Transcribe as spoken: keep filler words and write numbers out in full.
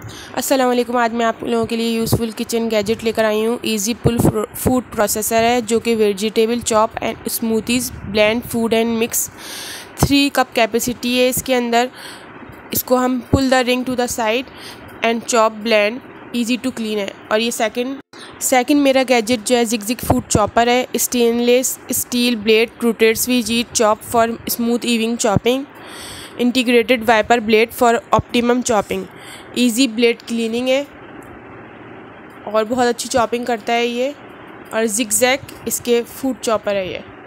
अस्सलाम वालेकुम। आज मैं आप लोगों के लिए यूज़फुल किचन गैजेट लेकर आई हूँ। इजी पुल फूड प्रोसेसर है जो कि vegetable chop and smoothies blend food and mix. Three cup capacity है इसके अंदर। इसको हम pull the ring to the side and chop blend easy to clean है। और ये सेकंड सेकंड मेरा गैजेट जो है जिग-जिग फूड चॉपर है। Stainless steel blade rotates with each chop for smooth even chopping. Integrated wiper blade for optimum chopping. Easy blade cleaning है और बहुत अच्छी चॉपिंग करता है ये। और जिग-जैग इसके फूड चॉपर है ये।